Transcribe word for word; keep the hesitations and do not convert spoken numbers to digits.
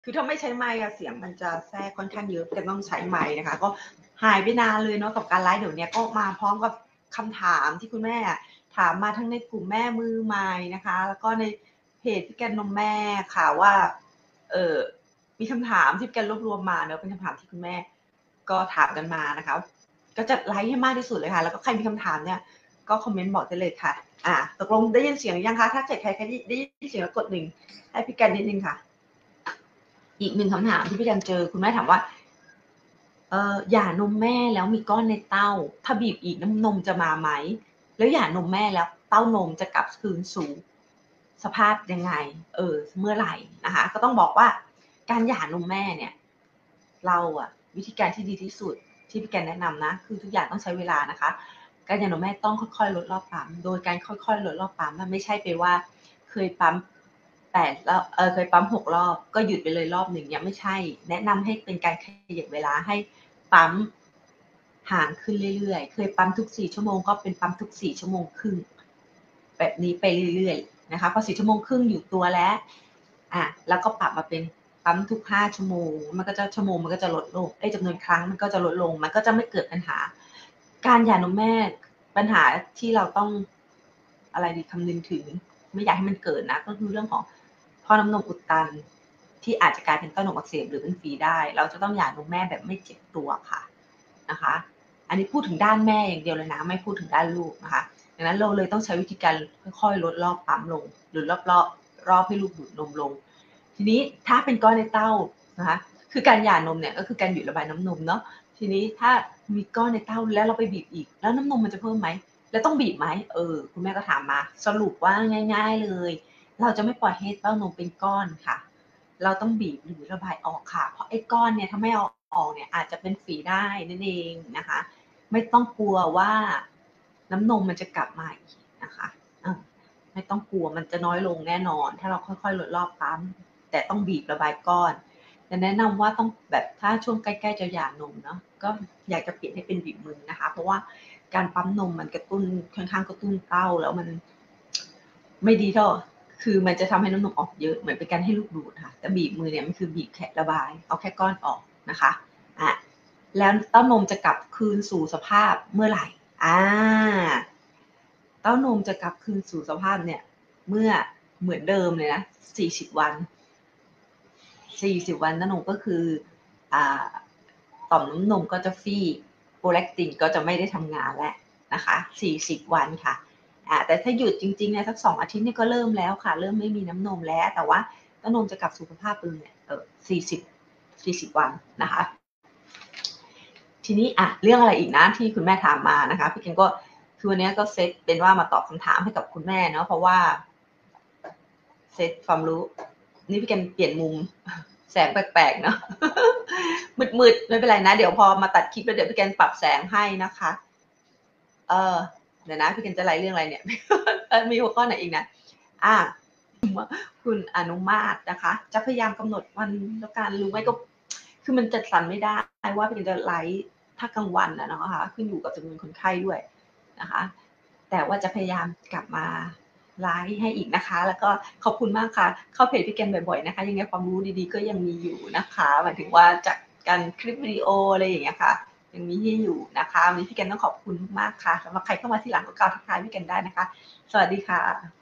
คือถ้าไม่ใช้ไมค์อะเสียงมันจะแทรกค่อนข้างเยอะแต่ต้องใช้ไมค์นะคะก็หายไปนานเลยเนาะกับการไลฟ์เดี๋ยวนี้ก็มาพร้อมกับคำถามที่คุณแม่ถามมาทั้งในกลุ่มแม่มือใหม่นะคะแล้วก็ในเพจพี่แกนนมแม่ค่ะว่าเออมีคำถามที่พี่แกนรวบรวมมาเนาะเป็นคำถามที่คุณแม่ก็ถามกันมานะคะก็จะไลฟ์ให้มากที่สุดเลยค่ะแล้วก็ใครมีคำถามเนี่ยก็คอมเมนต์บอกได้เลยค่ะอ่ะตกลงได้ยินเสียงยังคะถ้าเกิดใครใครได้ยินเสียงกดหนึ่งให้พี่แกนนิดนึงค่ะอีกหนึ่งคำถามที่พี่กันเจอคุณแม่ถามว่าเออหย่านมแม่แล้วมีก้อนในเต้าถ้าบีบอีกน้ำนมจะมาไหมแล้วหย่านมแม่แล้วเต้านมจะกลับคืนสู่สภาพยังไงเออเมื่อไหร่นะคะก็ต้องบอกว่าการหย่านมแม่เนี่ยเราอะวิธีการที่ดีที่สุดที่พี่แกนแนะนำนะคือทุกอย่างต้องใช้เวลานะคะการหย่านมแม่ต้องค่อยๆลดรอบปั๊มโดยการค่อยๆลดรอบปั๊มมันไม่ใช่ไปว่าเคยปั๊มแปดรอบเออเคยปั๊มหกรอบก็หยุดไปเลยรอบหนึ่งเนี่ยไม่ใช่แนะนำให้เป็นการขยับเวลาให้ปั๊มห่างขึ้นเรื่อยๆเคยปั๊มทุกสี่ชั่วโมงก็เป็นปั๊มทุกสี่ชั่วโมงครึ่งแบบนี้ไปเรื่อยๆนะคะพอสี่ชั่วโมงครึ่งอยู่ตัวแล้วอ่ะแล้วก็ปรับมาเป็นปั๊มทุกห้าชั่วโมงมันก็จะชั่วโมงมันก็จะลดลงไอ้จำนวนครั้งมันก็จะลดลงมันก็จะไม่เกิดปัญหาการหย่านมแม่ปัญหาที่เราต้องอะไรดีคำนึงถึงไม่อยากให้มันเกิดนะก็คือเรื่องของท่อน้ำนมอุดตันที่อาจจะกลายเป็นเต้านมอักเสบหรือเป็นฝีได้เราจะต้องหย่านมแม่แบบไม่เจ็บตัวค่ะนะคะอันนี้พูดถึงด้านแม่อย่างเดียวเลยนะไม่พูดถึงด้านลูกนะคะดังนั้นเราเลยต้องใช้วิธีการค่อยๆลดรอบปั๊มลงหรือรอบๆรอบให้ลูกดูดนมลงทีนี้ถ้าเป็นก้อนในเต้านะคะคือการหย่านมเนี่ยก็คือการหยุดระบายน้ำนมเนาะทีนี้ถ้ามีก้อนในเต้าแล้วเราไปบีบอีกแล้วน้ำนมมันจะเพิ่มไหมแล้วต้องบีบไหมเออคุณแม่ก็ถามมาสรุปว่าง่ายๆเลยเราจะไม่ปล่อยให้เต้านมเป็นก้อนค่ะเราต้องบีบหรือระบายออกค่ะเพราะไอ้ก้อนเนี่ยถ้าไม่เอาออกเนี่ยอาจจะเป็นฝีได้นั่นเองนะคะไม่ต้องกลัวว่าน้ำนมมันจะกลับมาอีกนะคะไม่ต้องกลัวมันจะน้อยลงแน่นอนถ้าเราค่อยๆลดรอบปั๊มแต่ต้องบีบระบายก้อนแต่แนะนำว่าต้องแบบถ้าช่วงใกล้ๆจะหย่านมเนาะก็อยากจะเปลี่ยนให้เป็นบีบมือนะคะเพราะว่าการปั๊มนมมันกระตุ้นค่อนข้างกระตุ้นเต้าแล้วมันไม่ดีเท่าคือมันจะทำให้น้ำนมออกเยอะเหมือนเป็นการให้ลูกดูดค่ะแต่บีบมือเนี่ยมันคือบีบแค่ระบายเอาแค่ก้อนออกนะคะอ่ะแล้วเต้านมจะกลับคืนสู่สภาพเมื่อไหร่อ่าเต้านมจะกลับคืนสู่สภาพเนี่ยเมื่อเหมือนเดิมเลยนะสี่สิบวันสี่สิบวันเต้านมก็คืออ่าต่อมน้ำนมก็จะฟีบโปรแลคตินก็จะไม่ได้ทำงานแล้วนะคะสี่สิบวันค่ะอ่าแต่ถ้าหยุดจริงๆเนี่ยสักสองอาทิตย์นี่ก็เริ่มแล้วค่ะเริ่มไม่มีน้ำนมแล้วแต่ว่าเต้านมจะกลับสู่สภาพเดิมเนี่ยเออสี่สิบ สี่สิบวันนะคะทีนี้อ่ะเรื่องอะไรอีกนะที่คุณแม่ถามมานะคะพี่เคนก็คือวันนี้ก็เซตเป็นว่ามาตอบคำถามให้กับคุณแม่เนาะเพราะว่าเซตความรู้นี่พี่เคนเปลี่ยนมุมแสงแปลกๆเนาะมืดๆไม่เป็นไรนะเดี๋ยวพอมาตัดคลิปแล้วเดี๋ยวพี่เคนปรับแสงให้นะคะเออเดี๋ยวนะพี่เคนจะไล่เรื่องอะไรเนี่ยมีหัวข้อไหนอีกนะอ่ะคุณอนุมาตนะคะจะพยายามกำหนดวันแล้วกันรู้ไหมก็คือมันจัดสรรไม่ได้ว่าเป็นจะไลฟ์ถ้ากลางวันนะเนาะค่ะขึ้นอยู่กับจำนวนคนไข้ด้วยนะคะแต่ว่าจะพยายามกลับมาไลฟ์ให้อีกนะคะแล้วก็ขอบคุณมากค่ะเข้าเพจพี่แกนบ่อยๆนะคะยังไงความรู้ดีๆก็ยังมีอยู่นะคะหมายถึงว่าจากการคลิปวิดีโออะไรอย่างเงี้ยค่ะยังมีให้อยู่นะคะวันนี้พี่แกนต้องขอบคุณมากค่ะสำหรับใครเข้ามาที่หลังก็กล่าวทักทายพี่แกนได้นะคะสวัสดีค่ะ